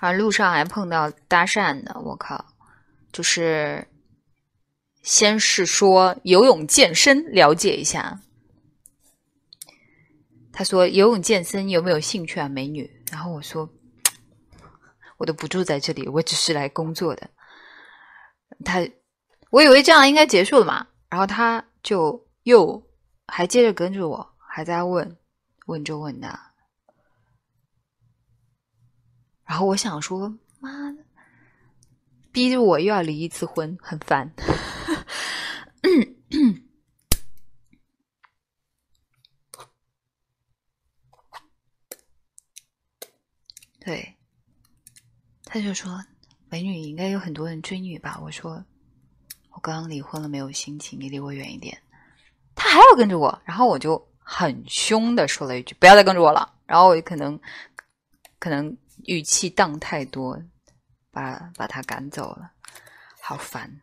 而路上还碰到搭讪的，我靠！就是先是说游泳健身了解一下，他说游泳健身有没有兴趣啊，美女？然后我说我都不住在这里，我只是来工作的。我以为这样应该结束了嘛，然后他就又还接着跟着我，还在问这问的。然后我想说，妈的，逼着我又要离一次婚，很烦。对，他就说，美女应该有很多人追你吧？我说，我刚刚离婚了，没有心情，你离我远一点。他还要跟着我，然后我就很凶的说了一句，不要再跟着我了。然后我可能语气荡太多，把他赶走了，好烦。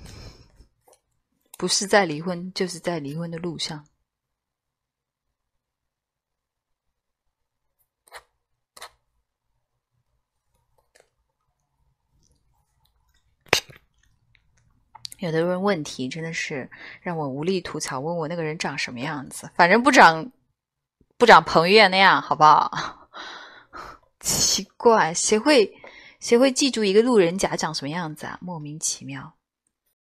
不是在离婚，就是在离婚的路上。有的人问题真的是让我无力吐槽，问我那个人长什么样子，反正不长彭于晏那样，好不好？奇怪，谁会记住一个路人甲长什么样子啊？莫名其妙。